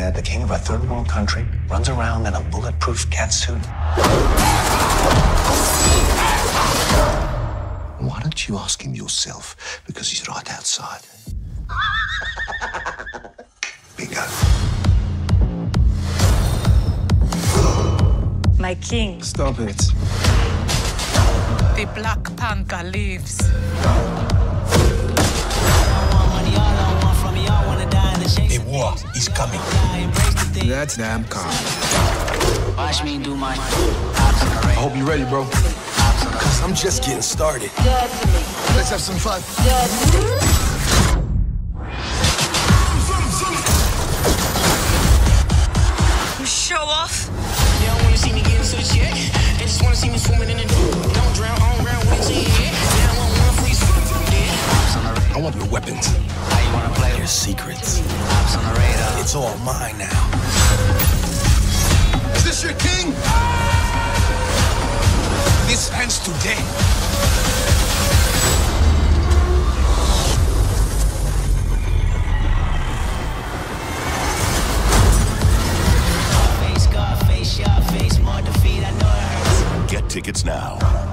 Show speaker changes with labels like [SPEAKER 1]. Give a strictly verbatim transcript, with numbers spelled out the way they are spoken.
[SPEAKER 1] that the king of a third world country runs around in a bulletproof catsuit?
[SPEAKER 2] Why don't you ask him yourself? Because he's right outside. Bingo.
[SPEAKER 3] My king.
[SPEAKER 4] Stop it.
[SPEAKER 3] The Black Panther lives.
[SPEAKER 2] A war is coming.
[SPEAKER 4] That's damn calm.
[SPEAKER 5] Watch me do my.
[SPEAKER 4] I hope you're ready, bro.
[SPEAKER 2] Because I'm just getting started. Let's have some fun.
[SPEAKER 3] You show off.
[SPEAKER 5] They don't wanna see me get into the check. They just wanna see me swimming in the pool. Don't drown on ground with your head. They don't want one freeze.
[SPEAKER 2] I want your weapons.
[SPEAKER 5] How you wanna play?
[SPEAKER 2] Your secrets.
[SPEAKER 5] Ops on the radar.
[SPEAKER 2] It's all mine now. Is this your king? This ends today.
[SPEAKER 5] Face, Scarface, your face, more defeat. I know it hurts.
[SPEAKER 6] Get tickets now.